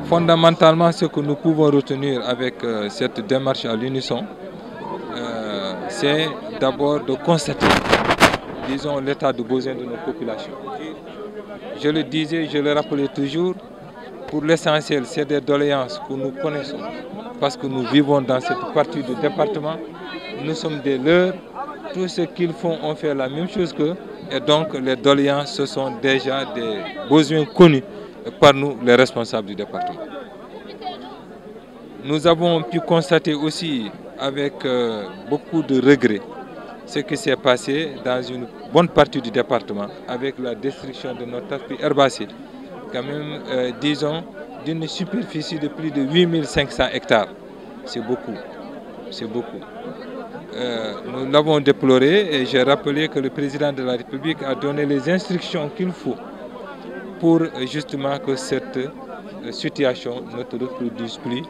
Fondamentalement, ce que nous pouvons retenir avec cette démarche à l'unisson, c'est d'abord de constater, disons, l'état de besoin de nos populations. Je le disais, je le rappelais toujours, pour l'essentiel, c'est des doléances que nous connaissons, parce que nous vivons dans cette partie du département, nous sommes des leurs, tout ce qu'ils font, on fait la même chose qu'eux, et donc les doléances, ce sont déjà des besoins connus par nous, les responsables du département. Nous avons pu constater aussi avec beaucoup de regrets ce qui s'est passé dans une bonne partie du département avec la destruction de notre tapis herbacé, quand même, disons, d'une superficie de plus de 8500 hectares. C'est beaucoup, c'est beaucoup. Nous l'avons déploré et j'ai rappelé que le président de la République a donné les instructions qu'il faut pour justement que cette situation ne se reproduise plus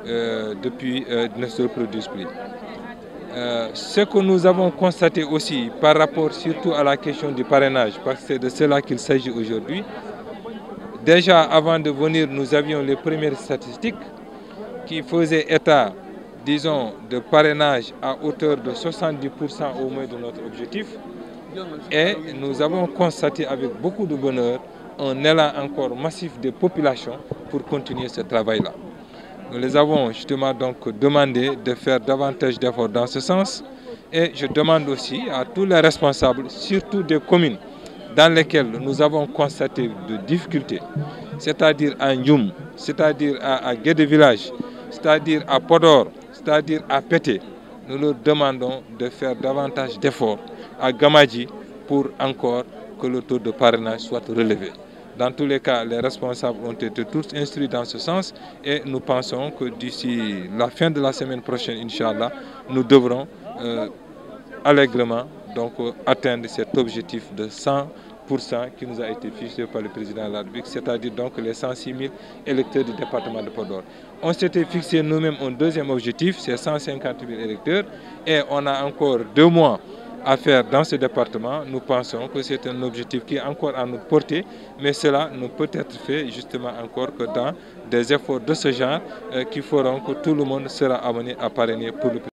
ce que nous avons constaté aussi par rapport surtout à la question du parrainage, parce que c'est de cela qu'il s'agit aujourd'hui. Déjà avant de venir, nous avions les premières statistiques qui faisaient état, disons, de parrainage à hauteur de 70% au moins de notre objectif. Et nous avons constaté avec beaucoup de bonheur un élan encore massif des populations pour continuer ce travail-là. Nous les avons justement donc demandé de faire davantage d'efforts dans ce sens et je demande aussi à tous les responsables, surtout des communes dans lesquelles nous avons constaté de difficultés, c'est-à-dire à Ndioum, c'est-à-dire à Guédé Village, c'est-à-dire à Podor, c'est-à-dire à Pété, nous leur demandons de faire davantage d'efforts à Gamadji pour encore que le taux de parrainage soit relevé. Dans tous les cas, les responsables ont été tous instruits dans ce sens et nous pensons que d'ici la fin de la semaine prochaine, Inch'Allah, nous devrons allègrement donc, atteindre cet objectif de 100% qui nous a été fixé par le président de la République, c'est-à-dire donc les 106 000 électeurs du département de Podor. On s'était fixé nous-mêmes un deuxième objectif, c'est 150 000 électeurs et on a encore 2 mois à faire dans ce département. Nous pensons que c'est un objectif qui est encore à notre portée, mais cela ne peut être fait justement encore que dans des efforts de ce genre qui feront que tout le monde sera amené à parrainer pour le